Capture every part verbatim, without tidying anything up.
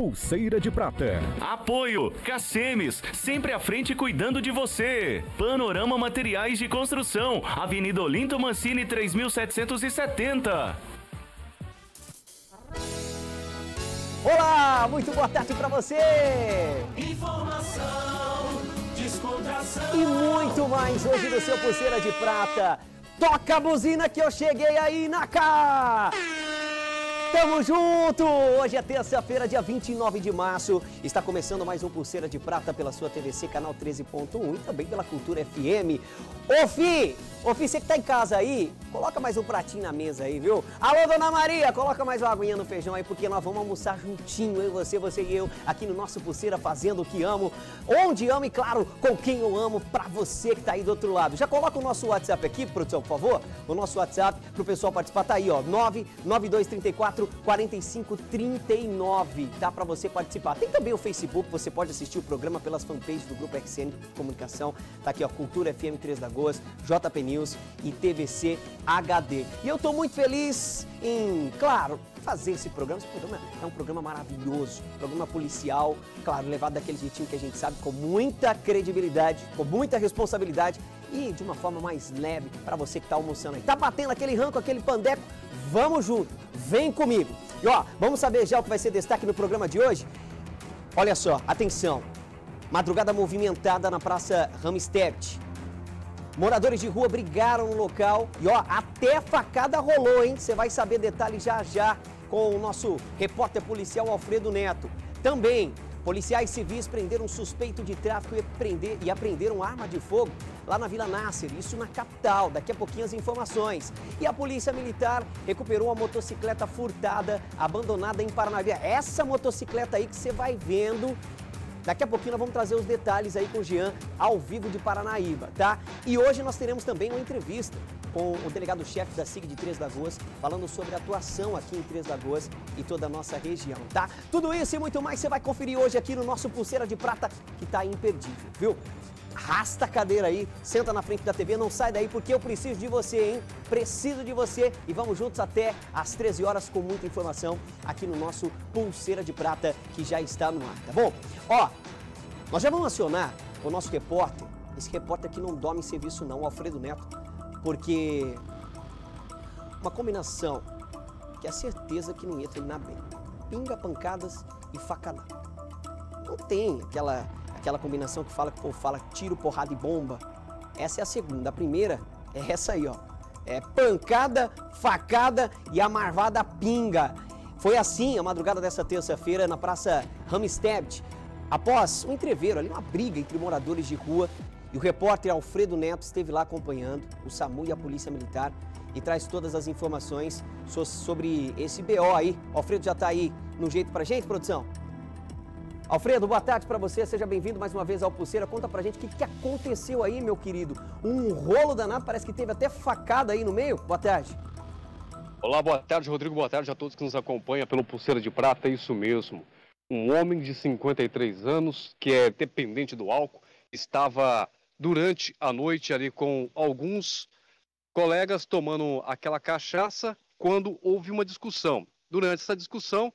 Pulseira de Prata. Apoio Cacemes, sempre à frente cuidando de você. Panorama Materiais de Construção, Avenida Olinto Mancini três mil setecentos e setenta. Olá, muito boa tarde pra você! Informação, descontração e muito mais hoje no seu Pulseira de Prata. Toca a buzina que eu cheguei aí na cá! Tamo junto! Hoje é terça-feira, dia vinte e nove de março. Está começando mais um Pulseira de Prata pela sua T V C, canal treze ponto um e também pela Cultura F M. Ô, Fi! Ô, Fi, você que tá em casa aí, coloca mais um pratinho na mesa aí, viu? Alô, Dona Maria, coloca mais uma aguinha no feijão aí, porque nós vamos almoçar juntinho, eu, você, você e eu, aqui no nosso Pulseira, fazendo o que amo, onde amo e, claro, com quem eu amo, pra você que tá aí do outro lado. Já coloca o nosso WhatsApp aqui, produção, por favor. O nosso WhatsApp pro pessoal participar tá aí, ó, nove nove dois três quatro, quatro cinco três nove, tá? Pra você participar. Tem também o Facebook, você pode assistir o programa pelas fanpages do Grupo X N Comunicação, tá aqui, ó, Cultura F M Três Lagoas, J P News e T V C H D. E eu tô muito feliz em, claro, fazer esse programa. Esse programa é um programa maravilhoso, programa policial, claro, levado daquele jeitinho que a gente sabe, com muita credibilidade, com muita responsabilidade e de uma forma mais leve para você que tá almoçando aí. Tá batendo aquele ranco, aquele pandeco? Vamos junto, vem comigo. E ó, vamos saber já o que vai ser destaque no programa de hoje? Olha só, atenção, madrugada movimentada na Praça Ramstedt. Moradores de rua brigaram no local e ó, até facada rolou, hein? Você vai saber detalhes já já com o nosso repórter policial Alfredo Neto. Também, policiais civis prenderam um suspeito de tráfico e, prender, e apreenderam arma de fogo lá na Vila Nasser, isso na capital. Daqui a pouquinho as informações. E a Polícia Militar recuperou uma motocicleta furtada, abandonada em Paranaíba. Essa motocicleta aí que você vai vendo. Daqui a pouquinho nós vamos trazer os detalhes aí com o Jean, ao vivo de Paranaíba, tá? E hoje nós teremos também uma entrevista com o delegado-chefe da S I G de Três Lagoas, falando sobre a atuação aqui em Três Lagoas e toda a nossa região, tá? Tudo isso e muito mais você vai conferir hoje aqui no nosso Pulseira de Prata, que tá imperdível, viu? Arrasta a cadeira aí, senta na frente da T V, não sai daí porque eu preciso de você, hein? Preciso de você e vamos juntos até às treze horas com muita informação aqui no nosso Pulseira de Prata que já está no ar, tá bom? Ó, nós já vamos acionar o nosso repórter, esse repórter que não dorme em serviço não, o Alfredo Neto, porque uma combinação que é certeza que não ia terminar bem. Pinga, pancadas e facadão. Não tem aquela... Aquela combinação que fala que o povo fala tiro, porrada e bomba. Essa é a segunda. A primeira é essa aí, ó. É pancada, facada e a marvada pinga. Foi assim a madrugada dessa terça-feira na Praça Ramstedt. Após um entreveiro ali, uma briga entre moradores de rua. E o repórter Alfredo Neto esteve lá acompanhando o SAMU e a Polícia Militar e traz todas as informações sobre esse B O aí. O Alfredo já tá aí no jeito pra gente, produção? Alfredo, boa tarde para você, seja bem-vindo mais uma vez ao Pulseira. Conta pra gente o que, que aconteceu aí, meu querido. Um rolo danado, parece que teve até facada aí no meio. Boa tarde. Olá, boa tarde, Rodrigo. Boa tarde a todos que nos acompanham pelo Pulseira de Prata. É isso mesmo. Um homem de cinquenta e três anos, que é dependente do álcool, estava durante a noite ali com alguns colegas tomando aquela cachaça quando houve uma discussão. Durante essa discussão,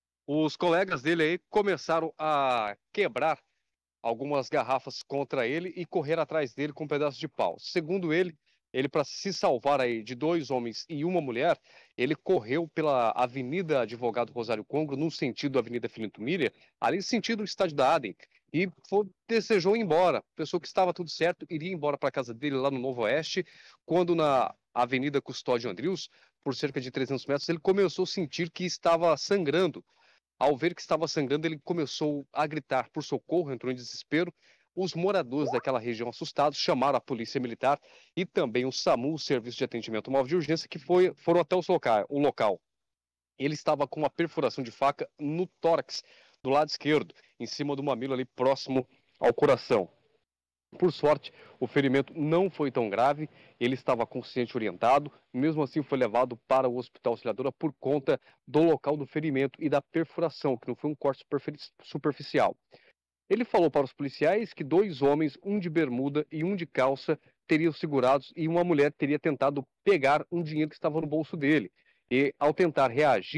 os colegas dele aí começaram a quebrar algumas garrafas contra ele e correr atrás dele com um pedaço de pau. Segundo ele, ele para se salvar aí de dois homens e uma mulher, ele correu pela Avenida Advogado Rosário Congro, no sentido Avenida Filinto Miller, ali sentido o estádio da Adem, e foi, desejou ir embora. Pensou que estava tudo certo, iria embora para a casa dele lá no Novo Oeste, quando na Avenida Custódio Andrius, por cerca de trezentos metros, ele começou a sentir que estava sangrando. Ao ver que estava sangrando, ele começou a gritar por socorro, entrou em desespero. Os moradores daquela região assustados chamaram a Polícia Militar e também o SAMU, o Serviço de Atendimento Móvel de Urgência, que foi, foram até os loca o local. Ele estava com uma perfuração de faca no tórax, do lado esquerdo, em cima do mamilo ali próximo ao coração. Por sorte, o ferimento não foi tão grave, ele estava consciente e orientado, mesmo assim foi levado para o Hospital Auxiliadora por conta do local do ferimento e da perfuração, que não foi um corte superficial. Ele falou para os policiais que dois homens, um de bermuda e um de calça, teriam segurados e uma mulher teria tentado pegar um dinheiro que estava no bolso dele. E ao tentar reagir,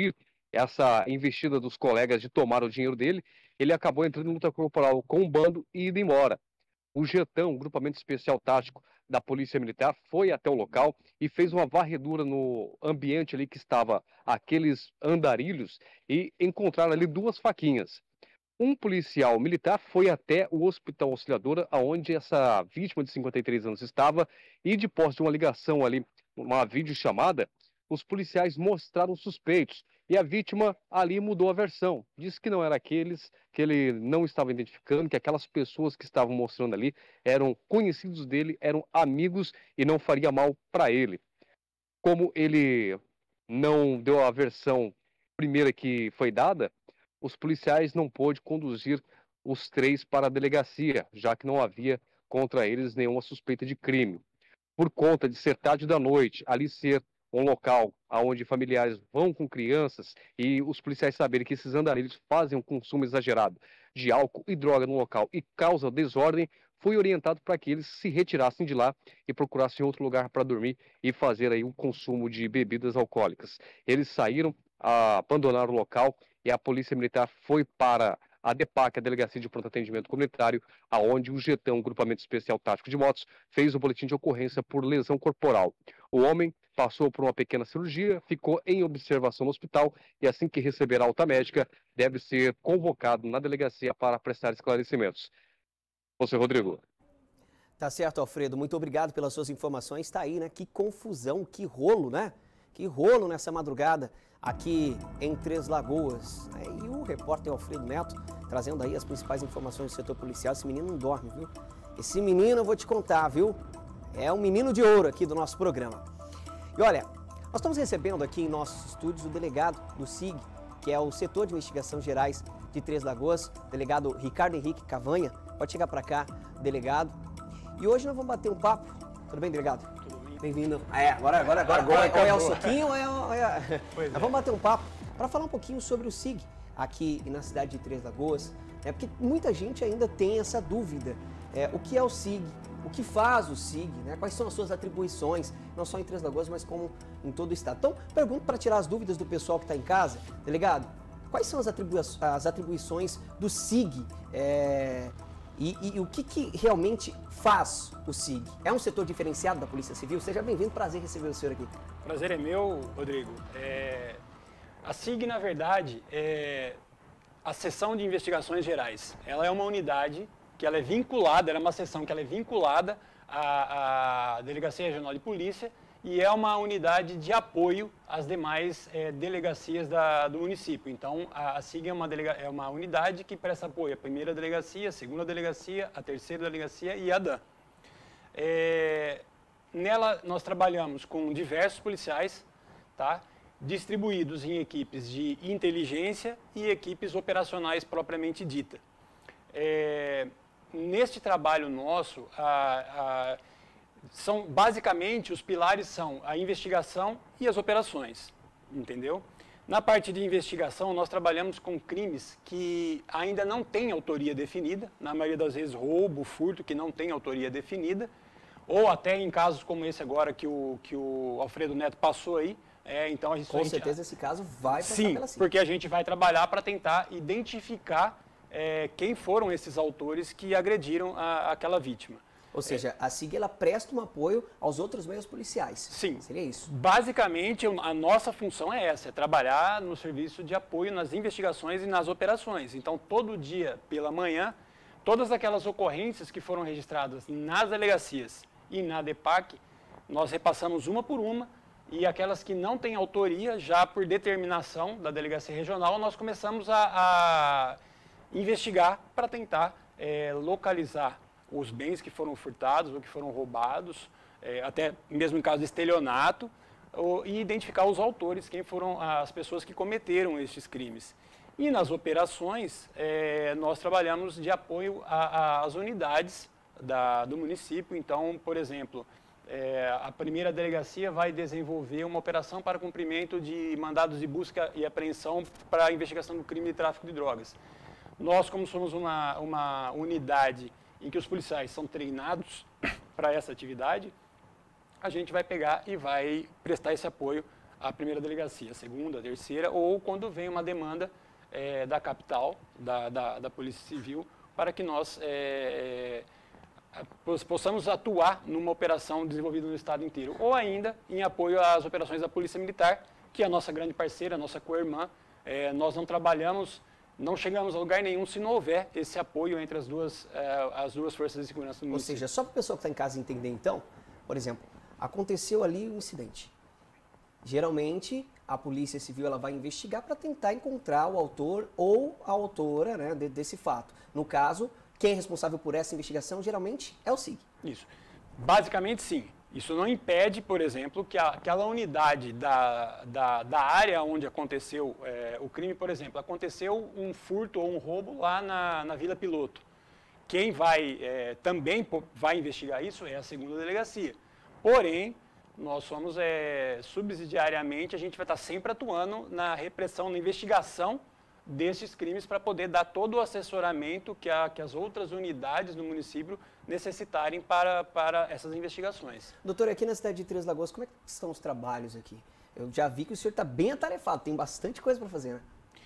essa investida dos colegas de tomar o dinheiro dele, ele acabou entrando em luta corporal com o bando e indo embora. O Getão, um grupamento especial tático da Polícia Militar, foi até o local e fez uma varredura no ambiente ali que estava aqueles andarilhos e encontraram ali duas faquinhas. Um policial militar foi até o Hospital Auxiliadora, onde essa vítima de cinquenta e três anos estava, e de posse de uma ligação ali, uma videochamada, os policiais mostraram suspeitos. E a vítima ali mudou a versão. Disse que não era aqueles, que ele não estava identificando, que aquelas pessoas que estavam mostrando ali eram conhecidos dele, eram amigos e não faria mal para ele. Como ele não deu a versão primeira que foi dada, os policiais não pôde conduzir os três para a delegacia, já que não havia contra eles nenhuma suspeita de crime. Por conta de ser tarde da noite, ali ser um local onde familiares vão com crianças e os policiais saberem que esses andarilhos fazem um consumo exagerado de álcool e droga no local e causa desordem, foi orientado para que eles se retirassem de lá e procurassem outro lugar para dormir e fazer aí um consumo de bebidas alcoólicas. Eles saíram, abandonaram o local e a Polícia Militar foi para a DEPAC, a Delegacia de Pronto Atendimento Comunitário, aonde o Getão, um grupamento especial tático de motos, fez o boletim de ocorrência por lesão corporal. O homem passou por uma pequena cirurgia, ficou em observação no hospital e assim que receber alta médica, deve ser convocado na delegacia para prestar esclarecimentos. Você, Rodrigo. Tá certo, Alfredo. Muito obrigado pelas suas informações. Tá aí, né? Que confusão, que rolo, né? Que rolo nessa madrugada aqui em Três Lagoas. E o repórter Alfredo Neto trazendo aí as principais informações do setor policial. Esse menino não dorme, viu? Esse menino, eu vou te contar, viu? É um menino de ouro aqui do nosso programa. E olha, nós estamos recebendo aqui em nossos estúdios o delegado do S I G, que é o Setor de Investigações Gerais de Três Lagoas, delegado Ricardo Henrique Cavanha. Pode chegar para cá, delegado. E hoje nós vamos bater um papo. Tudo bem, delegado? Tudo bem. Bem-vindo. É, agora, agora, agora, agora ou é o soquinho ou é... Ou é... Pois nós é. Vamos bater um papo para falar um pouquinho sobre o S I G aqui na cidade de Três Lagoas. É porque muita gente ainda tem essa dúvida. É, o que é o S I G? O que faz o S I G? Né? Quais são as suas atribuições? Não só em Três Lagoas, mas como em todo o estado. Então, pergunto para tirar as dúvidas do pessoal que está em casa. Delegado, quais são as, atribui as atribuições do S I G? É... E, e, e o que, que realmente faz o S I G? É um setor diferenciado da Polícia Civil? Seja bem-vindo, prazer receber o senhor aqui. Prazer é meu, Rodrigo. É... A S I G, na verdade, é a Seção de Investigações Gerais. Ela é uma unidade que ela é vinculada, ela é uma seção que ela é vinculada à, à Delegacia Regional de Polícia e é uma unidade de apoio às demais é, delegacias da, do município. Então, a, a S I G é uma, delega, é uma unidade que presta apoio à primeira delegacia, a segunda delegacia, a terceira delegacia e a D A M. É, nela, nós trabalhamos com diversos policiais, tá? Distribuídos em equipes de inteligência e equipes operacionais propriamente dita. É, neste trabalho nosso, a, a, são, basicamente, os pilares são a investigação e as operações, entendeu? Na parte de investigação, nós trabalhamos com crimes que ainda não têm autoria definida, na maioria das vezes roubo, furto, que não tem autoria definida, ou até em casos como esse agora que o, que o Alfredo Neto passou aí. É, então a gente, com certeza esse caso vai passar sim, pela S I G. Porque a gente vai trabalhar para tentar identificar é, quem foram esses autores que agrediram a, aquela vítima. Ou seja, a S I G ela presta um apoio aos outros meios policiais. Sim. Seria isso? Basicamente, a nossa função é essa, é trabalhar no serviço de apoio nas investigações e nas operações. Então, todo dia, pela manhã, todas aquelas ocorrências que foram registradas nas delegacias e na DEPAC, nós repassamos uma por uma, e aquelas que não têm autoria, já por determinação da Delegacia Regional, nós começamos a, a investigar para tentar é, localizar os bens que foram furtados ou que foram roubados, é, até mesmo em caso de estelionato, ou, e identificar os autores, quem foram as pessoas que cometeram estes crimes. E nas operações, é, nós trabalhamos de apoio às unidades da, do município. Então, por exemplo, É, a primeira delegacia vai desenvolver uma operação para cumprimento de mandados de busca e apreensão para a investigação do crime de tráfico de drogas. Nós, como somos uma, uma unidade em que os policiais são treinados para essa atividade, a gente vai pegar e vai prestar esse apoio à primeira delegacia, a segunda, a terceira, ou quando vem uma demanda é, da capital, da, da, da Polícia Civil, para que nós é, é, possamos atuar numa operação desenvolvida no estado inteiro, ou ainda em apoio às operações da Polícia Militar, que é a nossa grande parceira, a nossa co-irmã. É, nós não trabalhamos, não chegamos a lugar nenhum se não houver esse apoio entre as duas, é, as duas forças de segurança do município. Ou seja, só para o pessoal que está em casa entender então, por exemplo, aconteceu ali um incidente. Geralmente, a Polícia Civil ela vai investigar para tentar encontrar o autor ou a autora, né, de, desse fato. No caso, quem é responsável por essa investigação geralmente é o S I G. Isso. Basicamente, sim. Isso não impede, por exemplo, que a, aquela unidade da, da, da área onde aconteceu é, o crime, por exemplo, aconteceu um furto ou um roubo lá na, na Vila Piloto. Quem vai é, também vai investigar isso é a segunda delegacia. Porém, nós somos é, subsidiariamente, a gente vai estar sempre atuando na repressão, na investigação desses crimes para poder dar todo o assessoramento que, a, que as outras unidades do município necessitarem para, para essas investigações. Doutor, aqui na cidade de Três Lagoas, como é que estão os trabalhos aqui? Eu já vi que o senhor está bem atarefado, tem bastante coisa para fazer, né?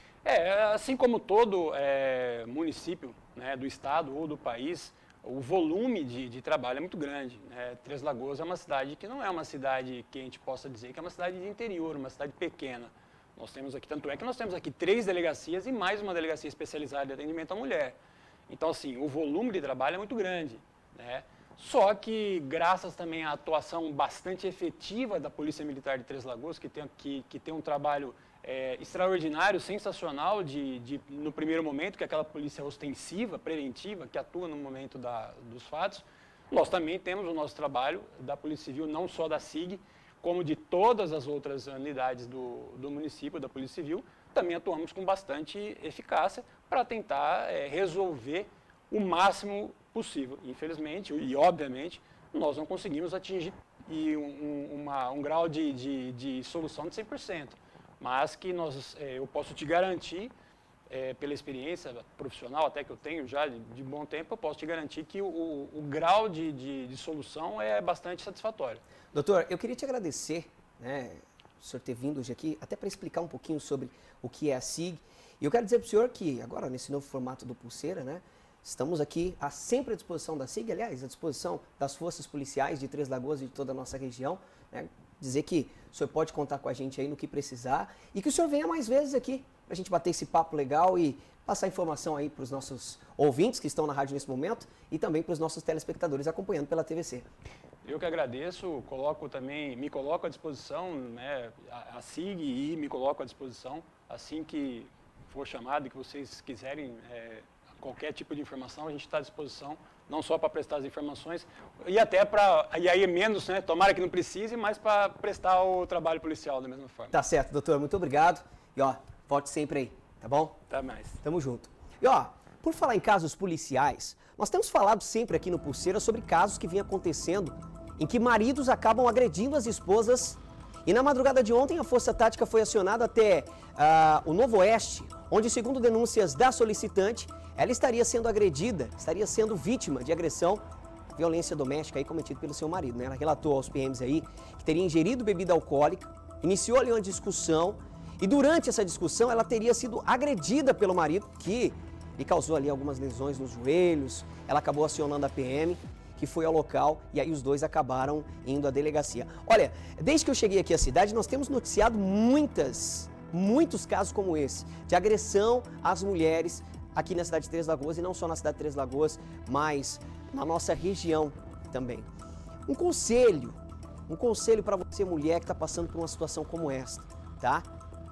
É, assim como todo é, município, né, do estado ou do país, o volume de, de trabalho é muito grande, né? Três Lagoas é uma cidade que não é uma cidade que a gente possa dizer que é uma cidade de interior, uma cidade pequena. Nós temos aqui, tanto é que nós temos aqui três delegacias e mais uma delegacia especializada de atendimento à mulher. Então, assim, o volume de trabalho é muito grande, né? Só que, graças também à atuação bastante efetiva da Polícia Militar de Três Lagoas, que tem, que, que tem um trabalho é, extraordinário, sensacional, de, de, no primeiro momento, que é aquela polícia ostensiva, preventiva, que atua no momento da, dos fatos, nós também temos o nosso trabalho da Polícia Civil, não só da S I G, como de todas as outras unidades do, do município, da Polícia Civil, também atuamos com bastante eficácia para tentar é, resolver o máximo possível. Infelizmente, e obviamente, nós não conseguimos atingir e um, uma, um grau de, de, de solução de cem por cento, mas que nós, é, eu posso te garantir, é, pela experiência profissional até que eu tenho já de, de bom tempo, eu posso te garantir que o, o, o grau de, de, de solução é bastante satisfatório. Doutor, eu queria te agradecer, né, o senhor ter vindo hoje aqui, até para explicar um pouquinho sobre o que é a S I G. E eu quero dizer para o senhor que, agora, nesse novo formato do Pulseira, né, estamos aqui à, sempre à disposição da S I G, aliás, à disposição das forças policiais de Três Lagoas e de toda a nossa região, né, dizer que o senhor pode contar com a gente aí no que precisar e que o senhor venha mais vezes aqui para a gente bater esse papo legal e passar informação aí para os nossos ouvintes que estão na rádio nesse momento e também para os nossos telespectadores acompanhando pela T V C. Eu que agradeço, coloco também, me coloco à disposição, né, a, a S I G e me coloco à disposição, assim que for chamado e que vocês quiserem é, qualquer tipo de informação, a gente está à disposição, não só para prestar as informações, e até para, e aí menos, né, tomara que não precise, mas para prestar o trabalho policial da mesma forma. Tá certo, doutor, muito obrigado. E ó, volte sempre aí, tá bom? Até mais. Tamo junto. E ó, por falar em casos policiais, nós temos falado sempre aqui no Pulseira sobre casos que vinham acontecendo em que maridos acabam agredindo as esposas. E na madrugada de ontem, a Força Tática foi acionada até uh, o Novo Oeste, onde, segundo denúncias da solicitante, ela estaria sendo agredida, estaria sendo vítima de agressão, violência doméstica aí cometida pelo seu marido, né? Ela relatou aos P Ms aí que teria ingerido bebida alcoólica, iniciou ali uma discussão e durante essa discussão ela teria sido agredida pelo marido, que lhe causou ali algumas lesões nos joelhos. Ela acabou acionando a P M, que foi ao local, e aí os dois acabaram indo à delegacia. Olha, desde que eu cheguei aqui à cidade, nós temos noticiado muitas, muitos casos como esse, de agressão às mulheres aqui na cidade de Três Lagoas, e não só na cidade de Três Lagoas, mas na nossa região também. Um conselho, um conselho para você, mulher, que está passando por uma situação como esta, tá?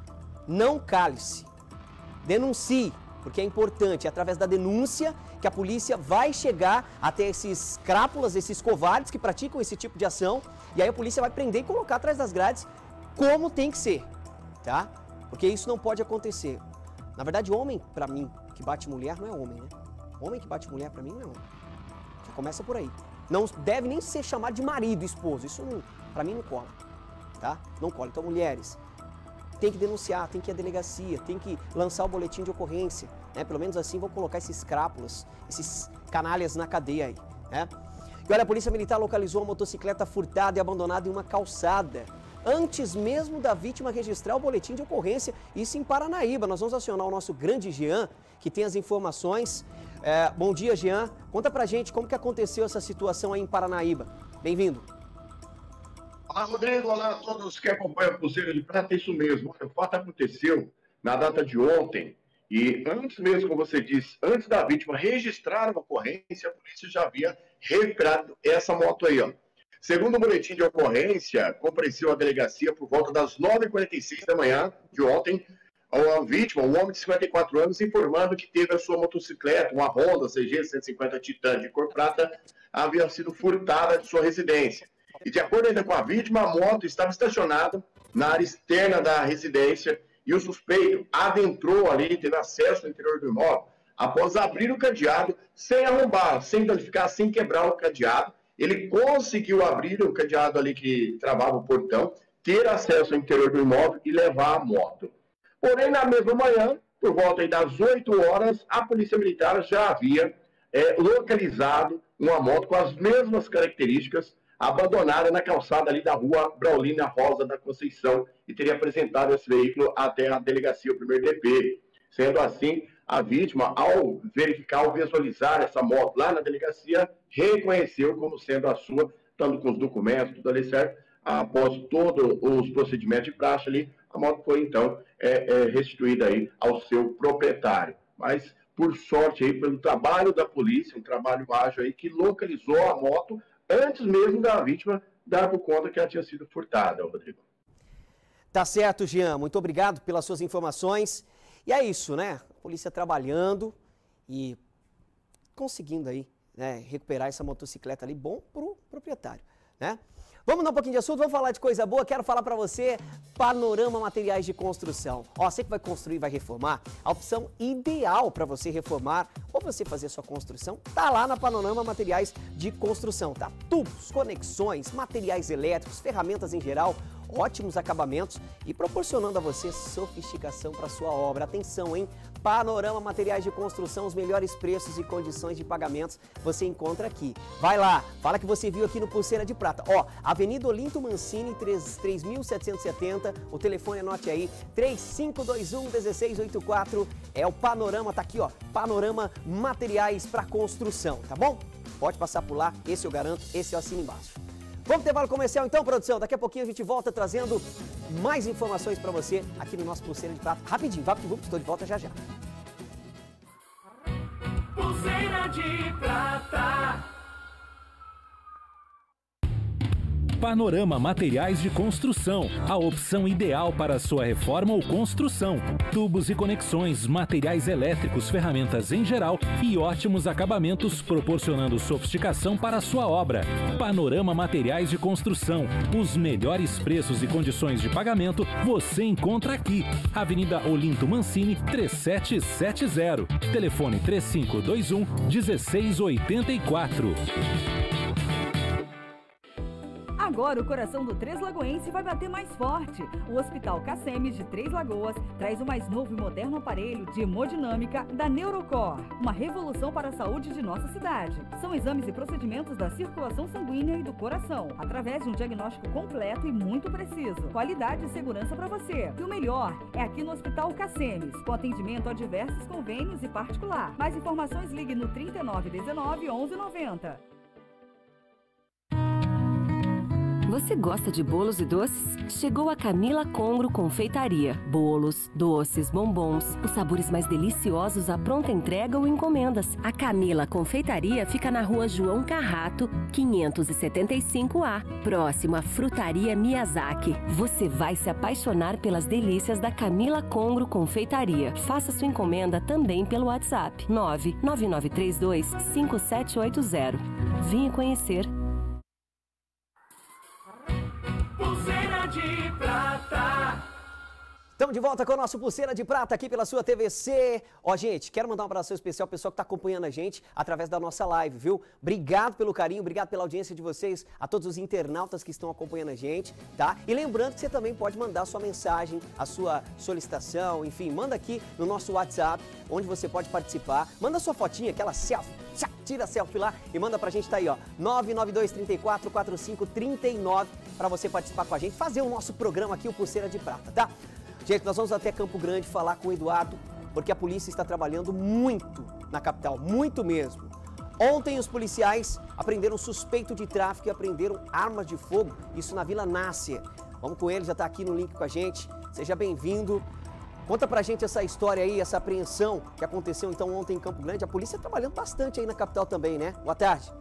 Não cale-se, denuncie, porque é importante, é através da denúncia que a polícia vai chegar até esses crápulas, esses covardes que praticam esse tipo de ação, e aí a polícia vai prender e colocar atrás das grades como tem que ser, tá? Porque isso não pode acontecer. Na verdade, homem, pra mim, que bate mulher, não é homem, né? Homem que bate mulher, pra mim, não é homem. Já começa por aí. Não deve nem ser chamado de marido, esposo, isso não, pra mim não cola, tá? Não cola. Então, mulheres, tem que denunciar, tem que ir à delegacia, tem que lançar o boletim de ocorrência, né? Pelo menos assim vão colocar esses crápulas, esses canalhas na cadeia aí, né? E olha, a Polícia Militar localizou uma motocicleta furtada e abandonada em uma calçada antes mesmo da vítima registrar o boletim de ocorrência, isso em Paranaíba. Nós vamos acionar o nosso grande Jean, que tem as informações. É, bom dia, Jean. Conta pra gente como que aconteceu essa situação aí em Paranaíba. Bem-vindo. Olá, Rodrigo. Olá a todos que acompanham a Pulseira de Prata. É isso mesmo. O fato aconteceu na data de ontem. E antes mesmo, como você disse, antes da vítima registrar a ocorrência, a polícia já havia recuperado essa moto aí, ó. Segundo o boletim de ocorrência, compareceu à delegacia por volta das nove e quarenta e seis da manhã de ontem, a vítima, um homem de cinquenta e quatro anos, informando que teve a sua motocicleta, uma Honda C G cento e cinquenta Titan de cor prata, havia sido furtada de sua residência. E de acordo ainda com a vítima, a moto estava estacionada na área externa da residência e o suspeito adentrou ali, teve acesso ao interior do imóvel, após abrir o cadeado sem arrombar, sem danificar, sem quebrar o cadeado. Ele conseguiu abrir o cadeado ali que travava o portão, ter acesso ao interior do imóvel e levar a moto. Porém, na mesma manhã, por volta das oito horas, a Polícia Militar já havia é, localizado uma moto com as mesmas características, abandonada na calçada ali da rua Braulina Rosa da Conceição, e teria apresentado esse veículo até a delegacia, o primeiro D P. Sendo assim, a vítima, ao verificar, ao visualizar essa moto lá na delegacia, reconheceu como sendo a sua, tanto com os documentos, tudo ali certo. Após todos os procedimentos de praxe ali, a moto foi, então, é, é, restituída aí ao seu proprietário. Mas, por sorte, aí, pelo trabalho da polícia, um trabalho ágil aí, que localizou a moto antes mesmo da vítima dar por conta que ela tinha sido furtada, Rodrigo. Tá certo, Jean. Muito obrigado pelas suas informações. E é isso, né? A polícia trabalhando e conseguindo aí, né, recuperar essa motocicleta ali, bom pro proprietário, né? Vamos dar um pouquinho de assunto, vamos falar de coisa boa. Quero falar para você, Panorama Materiais de Construção. Ó, você que vai construir, vai reformar, a opção ideal para você reformar ou você fazer sua construção, tá lá na Panorama Materiais de Construção, tá? Tubos, conexões, materiais elétricos, ferramentas em geral, ótimos acabamentos e proporcionando a você sofisticação para sua obra. Atenção, hein? Panorama Materiais de Construção, os melhores preços e condições de pagamentos você encontra aqui. Vai lá, fala que você viu aqui no Pulseira de Prata. Ó, Avenida Olinto Mancini, três mil setecentos e setenta, o telefone anote aí, três cinco dois um, um seis oito quatro, é o Panorama, tá aqui ó, Panorama Materiais para Construção, tá bom? Pode passar por lá, esse eu garanto, esse eu assino embaixo. Vamos ter intervalo comercial então, produção? Daqui a pouquinho a gente volta trazendo mais informações para você aqui no nosso Pulseira de Prata. Rapidinho, vai pro estou de volta já já. Pulseira de Prata. Panorama Materiais de Construção, a opção ideal para a sua reforma ou construção. Tubos e conexões, materiais elétricos, ferramentas em geral e ótimos acabamentos, proporcionando sofisticação para a sua obra. Panorama Materiais de Construção, os melhores preços e condições de pagamento você encontra aqui. Avenida Olinto Mancini, três sete sete zero. Telefone três cinco dois um, um seis oito quatro. Agora o coração do Três Lagoense vai bater mais forte. O Hospital Cacemes de Três Lagoas traz o mais novo e moderno aparelho de hemodinâmica da Neurocor, uma revolução para a saúde de nossa cidade. São exames e procedimentos da circulação sanguínea e do coração, através de um diagnóstico completo e muito preciso. Qualidade e segurança para você. E o melhor é aqui no Hospital Cacemes, com atendimento a diversos convênios e particular. Mais informações, ligue no trinta e nove dezenove, onze noventa. Você gosta de bolos e doces? Chegou a Camila Congro Confeitaria. Bolos, doces, bombons, os sabores mais deliciosos à pronta entrega ou encomendas. A Camila Confeitaria fica na rua João Carrato, quinhentos e setenta e cinco A, próximo à Frutaria Miyazaki. Você vai se apaixonar pelas delícias da Camila Congro Confeitaria. Faça sua encomenda também pelo WhatsApp nove nove nove três dois, cinco sete oito zero. Venha conhecer. Pulseira de Prata. Estamos de volta com o nosso Pulseira de Prata aqui pela sua T V C. Ó, gente, quero mandar um abraço especial ao pessoal que está acompanhando a gente através da nossa live, viu? Obrigado pelo carinho, obrigado pela audiência de vocês, a todos os internautas que estão acompanhando a gente, tá? E lembrando que você também pode mandar a sua mensagem, a sua solicitação, enfim, manda aqui no nosso WhatsApp, onde você pode participar. Manda a sua fotinha, aquela selfie, tira selfie lá e manda pra gente, tá aí, ó, nove nove dois, três quatro, quatro cinco três nove, pra você participar com a gente, fazer o nosso programa aqui, o Pulseira de Prata, tá? Gente, nós vamos até Campo Grande falar com o Eduardo, porque a polícia está trabalhando muito na capital, muito mesmo. Ontem os policiais apreenderam suspeito de tráfico e apreenderam armas de fogo, isso na Vila Nácia. Vamos com ele, já está aqui no link com a gente. Seja bem-vindo. Conta pra gente essa história aí, essa apreensão que aconteceu então ontem em Campo Grande. A polícia trabalhando bastante aí na capital também, né? Boa tarde.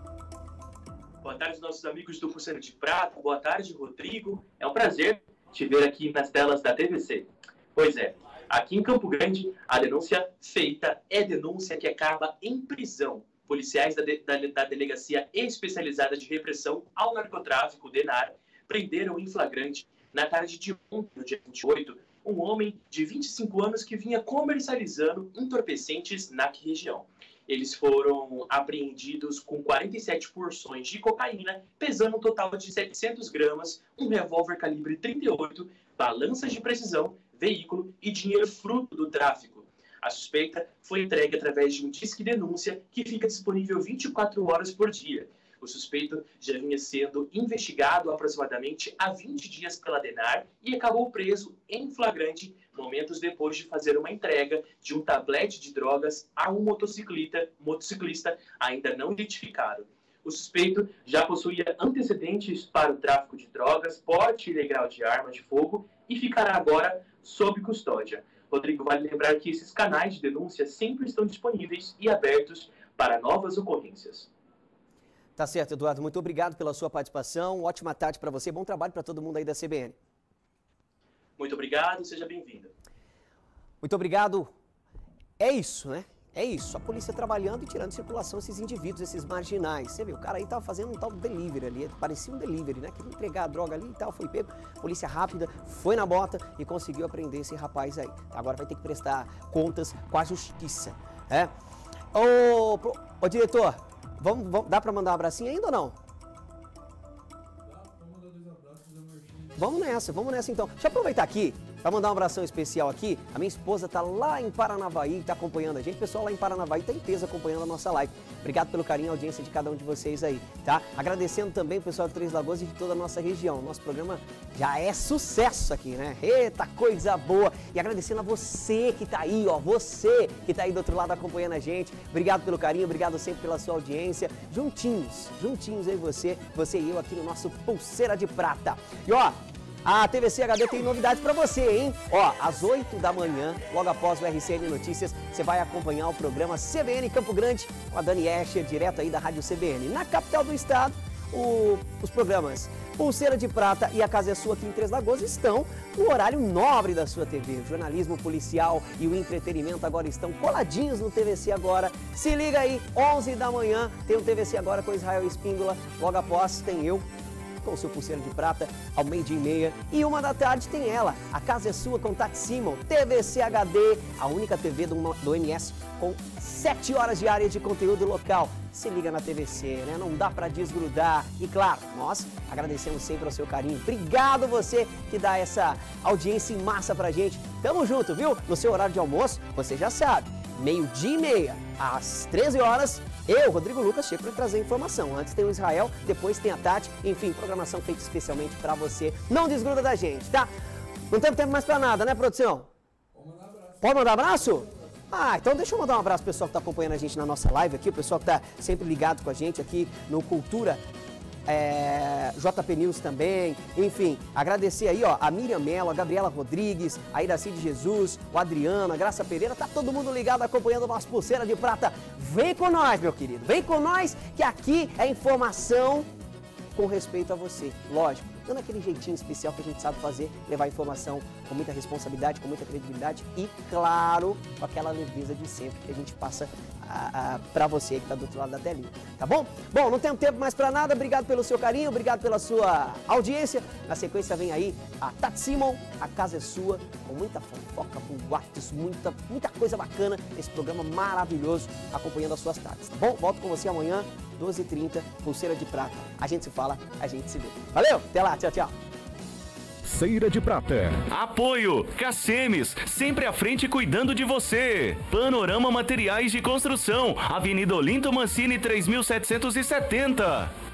Boa tarde, nossos amigos do Pulseira de Prata. Boa tarde, Rodrigo. É um prazer te ver aqui nas telas da T V C. Pois é, aqui em Campo Grande, a denúncia feita é denúncia que acaba em prisão. Policiais da, de, da, da Delegacia Especializada de Repressão ao Narcotráfico, DENAR, prenderam em flagrante, na tarde de ontem, no dia vinte e oito, um homem de vinte e cinco anos que vinha comercializando entorpecentes na região. Eles foram apreendidos com quarenta e sete porções de cocaína, pesando um total de setecentos gramas, um revólver calibre trinta e oito, balanças de precisão, veículo e dinheiro fruto do tráfico. A suspeita foi entregue através de um disque denúncia que fica disponível vinte e quatro horas por dia. O suspeito já vinha sendo investigado aproximadamente há vinte dias pela DENAR e acabou preso em flagrante momentos depois de fazer uma entrega de um tablete de drogas a um motociclista, motociclista ainda não identificado. O suspeito já possuía antecedentes para o tráfico de drogas, porte ilegal de arma de fogo e ficará agora sob custódia. Rodrigo, vale lembrar que esses canais de denúncia sempre estão disponíveis e abertos para novas ocorrências. Tá certo, Eduardo. Muito obrigado pela sua participação. Ótima tarde para você. Bom trabalho para todo mundo aí da C B N. Muito obrigado. Seja bem-vindo. Muito obrigado. É isso, né? É isso. A polícia trabalhando e tirando de circulação esses indivíduos, esses marginais. Você viu, o cara aí tava fazendo um tal delivery ali. Parecia um delivery, né? Queria entregar a droga ali e tal. Foi pego. Polícia rápida, foi na bota e conseguiu apreender esse rapaz aí. Agora vai ter que prestar contas com a justiça. É? Ô, ô, ô diretor. Vamos, vamos, dá pra mandar um abracinho ainda ou não? Vamos nessa, vamos nessa então. Deixa eu aproveitar aqui para mandar um abração especial aqui. A minha esposa tá lá em Paranavaí, tá acompanhando a gente. O pessoal lá em Paranavaí tá em peso acompanhando a nossa live. Obrigado pelo carinho e audiência de cada um de vocês aí, tá? Agradecendo também o pessoal de Três Lagoas e de toda a nossa região. Nosso programa já é sucesso aqui, né? Eita, coisa boa! E agradecendo a você que tá aí, ó, você que tá aí do outro lado acompanhando a gente. Obrigado pelo carinho, obrigado sempre pela sua audiência. Juntinhos, juntinhos aí você, você e eu aqui no nosso Pulseira de Prata. E ó, a T V C H D tem novidades pra você, hein? Ó, às oito da manhã, logo após o R C N Notícias, você vai acompanhar o programa C B N Campo Grande com a Dani Escher, direto aí da Rádio C B N. Na capital do estado, o, os programas Pulseira de Prata e A Casa é Sua aqui em Três Lagoas estão no horário nobre da sua T V. O jornalismo policial e o entretenimento agora estão coladinhos no T V C Agora. Se liga aí, onze da manhã tem o T V C Agora com Israel Espíndola. Logo após tem eu, com o seu Pulseira de Prata, ao meio-dia e meia. E uma da tarde tem ela, A Casa é Sua com Tati Simon, T V C H D, a única T V do, do M S com sete horas diárias de conteúdo local. Se liga na T V C, né? Não dá pra desgrudar. E claro, nós agradecemos sempre o seu carinho. Obrigado você que dá essa audiência em massa pra gente. Tamo junto, viu? No seu horário de almoço, você já sabe, meio-dia e meia, às treze horas, eu, Rodrigo Lucas, chego para trazer informação. Antes tem o Israel, depois tem a Tati. Enfim, programação feita especialmente para você. Não desgruda da gente, tá? Não temos tempo mais para nada, né, produção? Pode mandar abraço. Pode mandar abraço? Ah, então deixa eu mandar um abraço pro pessoal que tá acompanhando a gente na nossa live aqui, o pessoal que tá sempre ligado com a gente aqui no Cultura. É, J P News também, enfim, agradecer aí, ó, a Miriam Mello, a Gabriela Rodrigues, a Iraci de Jesus, o Adriano, a Graça Pereira, tá todo mundo ligado acompanhando o nosso Pulseira de Prata. Vem com nós, meu querido, vem com nós, que aqui é informação com respeito a você, lógico, dando aquele jeitinho especial que a gente sabe fazer, levar informação com muita responsabilidade, com muita credibilidade e, claro, com aquela leveza de sempre que a gente passa a, a, pra você que tá do outro lado da telinha, tá bom? Bom, não tenho tempo mais pra nada, obrigado pelo seu carinho, obrigado pela sua audiência. Na sequência vem aí a Tati Simon, A Casa é Sua, com muita fofoca, com boatos, muita, muita coisa bacana, esse programa maravilhoso, acompanhando as suas tardes, tá bom? Volto com você amanhã, doze e trinta, Pulseira de Prata. A gente se fala, a gente se vê. Valeu, até lá, tchau, tchau. Pulseira de Prata. Apoio Cacemes, sempre à frente cuidando de você. Panorama Materiais de Construção, Avenida Olinto Mancini três mil setecentos e setenta.